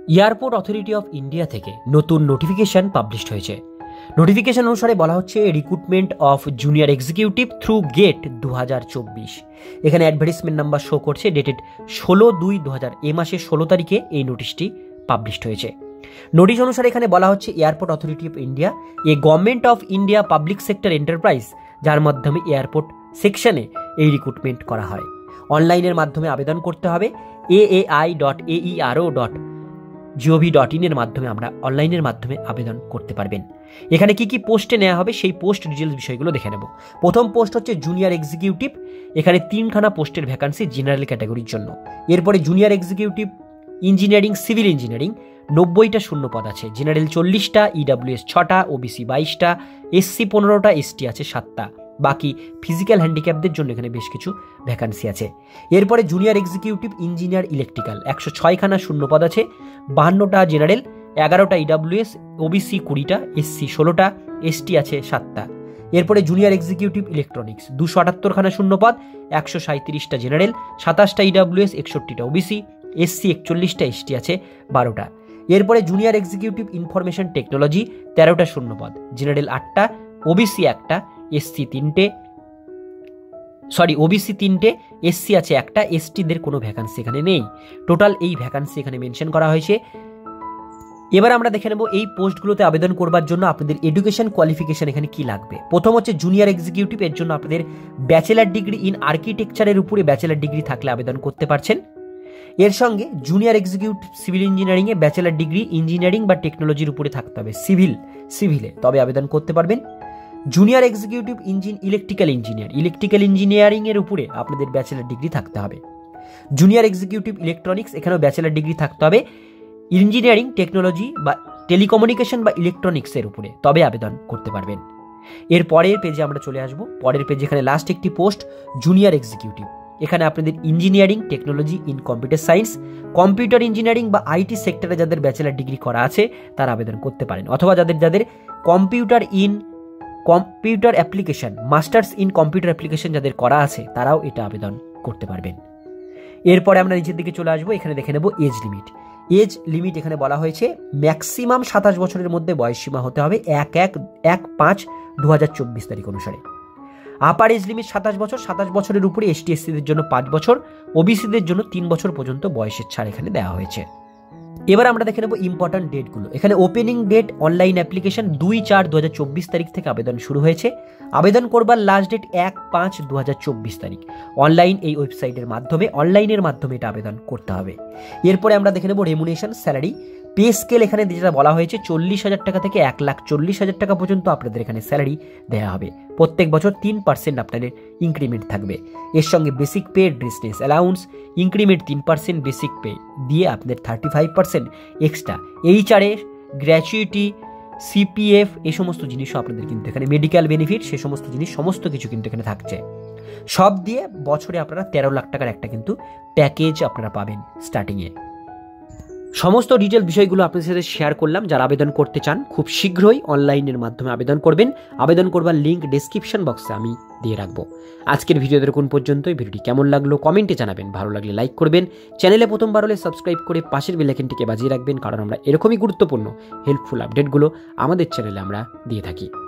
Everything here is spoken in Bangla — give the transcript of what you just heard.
এয়ারপোর্ট অথরিটি অফ ইন্ডিয়া থেকে নতুন নোটিফিকেশন পাবলিশ হয়েছে। নোটিফিকেশন অনুসারে বলা হচ্ছে recruitment of junior executive through GATE 2024। এখানে অ্যাডভার্টাইজমেন্ট নাম্বার শো করছে, ডেটেড 16/2/2000, এই মাসের 16 তারিখে এই নোটিশটি পাবলিশ হয়েছে। নোটিশ অনুসারে এখানে বলা হচ্ছে airport authority of India a government of India public sector enterprise, যার মাধ্যমে এয়ারপোর্ট সেকশনে এই রিক্রুটমেন্ট করা হয়। অনলাইনের মাধ্যমে আবেদন করতে হবে। aai.aero.gov.in এর মাধ্যমে আমরা অনলাইনের মাধ্যমে আবেদন করতে পারবেন। এখানে কি কি পোস্টে নেওয়া হবে সেই পোস্ট ডিটেলস বিষয়গুলো দেখে নেব। প্রথম পোস্ট হচ্ছে জুনিয়র এক্সিকিউটিভ। এখানে 3খানা পোস্টের ভ্যাকান্সি জেনারেল ক্যাটাগরির জন্য। এরপরে junior executive engineering civil engineering 90টা শূন্য পদ আছে। জেনারেল 40টা, ইডাব্লিউএস 6টা, ওবিসি 22টা, এসসি 15টা, এসটি আছে 7টা। বাকি ফিজিক্যাল হ্যান্ডিক্যাপদের জন্য এখানে বেশ কিছু ভ্যাকান্সি আছে। এরপরে জুনিয়র এক্সিকিউটিভ ইঞ্জিনিয়ার ইলেকট্রিক্যাল 106খানা শূন্য পদ আছে। 52টা জেনারেল, 11টা ইডাব্লিউএস, ওবিসি 20টা, এসসি 16টা, এসটি আছে 7টা। এরপরে জুনিয়র এক্সিকিউটিভ ইলেকট্রনিক্স 278খানা শূন্য পদ, 137টা জেনারেল, 27টা ইডাব্লিউএস, 61টা ওবিসি, এসসি 41টা, এসটি আছে 12টা। এরপরে জুনিয়র এক্সিকিউটিভ ইনফরমেশন টেকনোলজি 13টা শূন্য পদ, জেনারেল 8টা, ওবিসি 1টা, ওবিসি 3টে, এসসি আছে 1টা, এসটিদের কোনো ভ্যাকান্সি এখানে নেই। টোটাল এই ভ্যাকান্সি এখানে মেনশন করা হয়েছে। এবার আমরা দেখে নেব এই পোস্টগুলোতে আবেদন করবার জন্য আপনাদের এডুকেশন কোয়ালিফিকেশন এখানে কি লাগবে। প্রথম হচ্ছে জুনিয়র এক্সিকিউটিভ, এর জন্য আপনাদের ব্যাচেলার ডিগ্রি ইন আর্কিটেকচারের উপরে ব্যাচেলার ডিগ্রি থাকলে আবেদন করতে পারছেন। এর সঙ্গে জুনিয়র এক্সিকিউটিভ সিভিল ইঞ্জিনিয়ারিংয়ে ব্যাচেলার ডিগ্রি ইঞ্জিনিয়ারিং বা টেকনোলজির উপরে থাকতে হবে, সিভিলে, তবে আবেদন করতে পারবেন। জুনিয়র এক্সিকিউটিভ ইলেকট্রিক্যাল ইঞ্জিনিয়ারিংয়ের উপরে আপনাদের ব্যাচেলার ডিগ্রি থাকতে হবে। জুনিয়র এক্সিকিউটিভ ইলেকট্রনিক্স, এখানেও ব্যাচেলার ডিগ্রি থাকতে হবে ইঞ্জিনিয়ারিং, টেকনোলজি বা টেলিকমিউনিকেশন বা ইলেকট্রনিক্সের উপরে, তবে আবেদন করতে পারবেন। এর পরের পেজে আমরা চলে আসব। পরের পেজে এখানে লাস্ট একটি পোস্ট জুনিয়র এক্সিকিউটিভ। এখানে আপনাদের engineering technology in computer science, computer engineering বা আইটি সেক্টরে যাদের ব্যাচেলার ডিগ্রি করা আছে তারা আবেদন করতে পারেন, অথবা যাদের computer application, masters in computer application যাদের করা আছে তারাও এটা আবেদন করতে পারবেন। এরপরে আমরা নিচের দিকে চলে আসবো। এখানে দেখে নেব এজ লিমিট। এখানে বলা হয়েছে ম্যাক্সিমাম 27 বছরের মধ্যে বয়সসীমা হতে হবে 1/5/2024 তারিখ অনুসারে। আপার এজ লিমিট 27 বছর, 27 বছরের উপরে এসটি এসসিদের জন্য 5 বছর, ওবিসিদের জন্য 3 বছর পর্যন্ত বয়সের ছাড় এখানে দেওয়া হয়েছে। এবার আমরা দেখে নেব ইম্পর্টেন্ট ডেটগুলো। এখানে ওপেনিং ডেট অনলাইন অ্যাপ্লিকেশন 2/4/2024 তারিখ থেকে আবেদন শুরু হয়েছে। আবেদন করবার লাস্ট ডেট 1/5/2024 তারিখ। অনলাইনের মাধ্যমে এটা আবেদন করতে হবে। এরপরে আমরা দেখে নেব রেমুনেশন, স্যালারি, পে স্কেল। এখানে যেটা বলা হয়েছে 40,000 টাকা থেকে 1,40,000 টাকা পর্যন্ত আপনাদের এখানে স্যালারি দেওয়া হবে। প্রত্যেক বছর 3% আপনাদের ইনক্রিমেন্ট থাকবে। এর সঙ্গে basic pay, dearness allowance, increment 3%, basic pay দিয়ে আপনাদের 35% এক্সট্রা, এইচআরএ, গ্র্যাচুইটি, সিপিএফ, এই সমস্ত জিনিসও আপনাদের কিন্তু এখানে, মেডিকেল বেনিফিট, সে সমস্ত জিনিস সমস্ত কিছু কিন্তু এখানে থাকছে। সব দিয়ে বছরে আপনারা 13 লাখ টাকার একটা কিন্তু প্যাকেজ আপনারা পাবেন স্টার্টিংয়ে। সমস্ত ডিটেল বিষয়গুলো আপনাদের সাথে শেয়ার করলাম। যারা আবেদন করতে চান খুব শীঘ্রই অনলাইনের মাধ্যমে আবেদন করবেন। আবেদন করবার লিঙ্ক ডেসক্রিপশন বক্সে আমি দিয়ে রাখবো। আজকের ভিডিও দেখুন পর্যন্তই। ভিডিওটি কেমন লাগলো কমেন্টে জানাবেন, ভালো লাগলে লাইক করবেন, চ্যানেলে প্রথমবার হলে সাবস্ক্রাইব করে পাশের বেল আইকনটিকে বাজিয়ে রাখবেন, কারণ আমরা এরকমই গুরুত্বপূর্ণ হেল্পফুল আপডেটগুলো আমাদের চ্যানেলে আমরা দিয়ে থাকি।